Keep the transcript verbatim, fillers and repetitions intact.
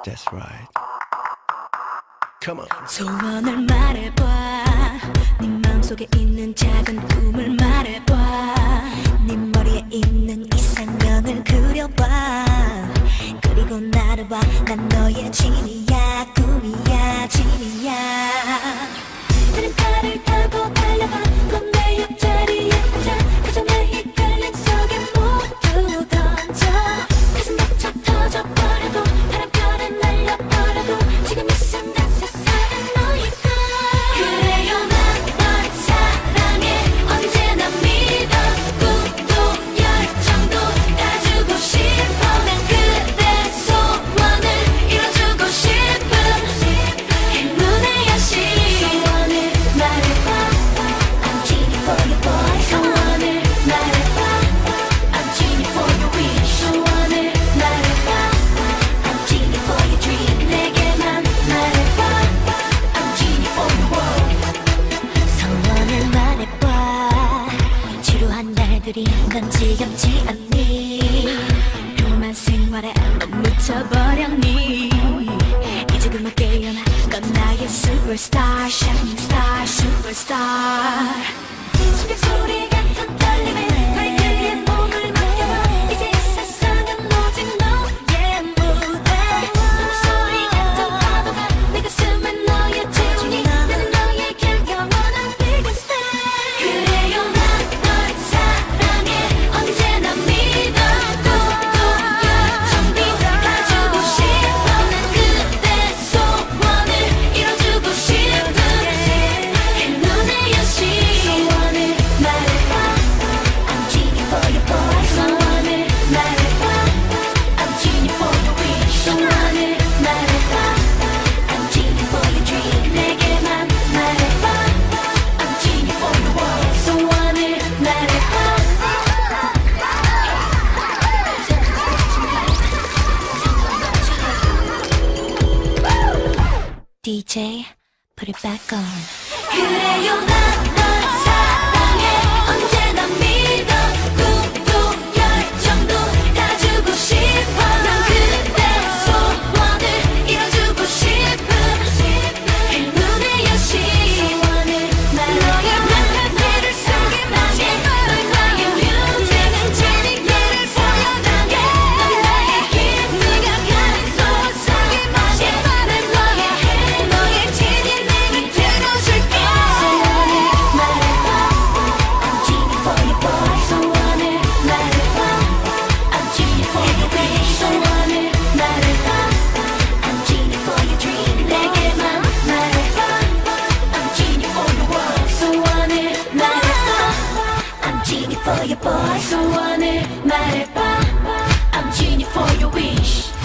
That's right. Come on. 소원을 말해봐. 네 마음속에 있는 작은 꿈을 말해봐. 네 머리에 있는 이상형을 그려봐. 그리고 나를 봐. 난 너의 진이야. 꿈이야. 진이야. 나는 칼을 타고 달려가. 넌 내 옆자리에 앉아. 그저 내 헷갈림 속에 모두 던져. 가슴 벅차 터져버려도 바람결에 날려버려도 지금 이 순간 세상은 너일까. 그래요 난 널 사랑해. 언제나 믿어. 꿈도 열정도 다 주고 싶어. 난 그대 소원을 이뤄주고 싶은 행운의 여신. 소원을 말해봐. I'm genie for you boy. 소원을 말해봐. I'm genie for your wish. 소원을 말해봐. I'm genie for your dream. 내게만 말해봐. I'm genie for your world. 소원을 말해봐. 지루한 날들이 넌 지겹지 않니? 평범한 생활에 넌 묻혀버렸니? 이제 그만 깨어나. 넌 나의 superstar, shining star, superstar. 심장 소리 같은 떨림에 발길에 몸을 맡겨봐. 이제 이 세상은 오직 너의 무대. 소리 같은 파도가 내 가슴에 너의 재준이. 나는 너에게 영원한 biggest fan. 그래요 난 널 사랑해. 언제나 믿어. 꿈도 열정도 다 주고 싶어. 난 그대 소원을 이뤄주고 싶은 행운의 여신. 소원을 말해봐. I'm genie for your boy. 소원을 말해봐. I'm genie for your wish. 소원을 말해봐. I'm genie for your dream. 내게만 말해봐. I'm genie for your world. 소원을 말해봐. 디제이, put it back on. 그래요 난 널 사랑해. 언제나 믿어. 꿈도 열정도 다 주고 싶어. 난 그대 소원을 이뤄주고 싶은 행운의 여신. 소원을 말해. 너의 맘까지를 숨기만해. 넌 나의 뮤직. 진리를 보여달게. 넌 나의 힘. 네가 가는 소속의 맛에. 난 너의 해. 너의 진이 내게 들어줄게. 소원을 말해봐. I'm genie for your boy. 소원을 말해봐. I'm genie for your wish. 소원을 말해봐. I'm genie for your dream. 내게만 말해봐. I'm genie for your world. 소원을 말해봐. I'm genie for your boy. 소원을 말해봐. I'm genie for your wish.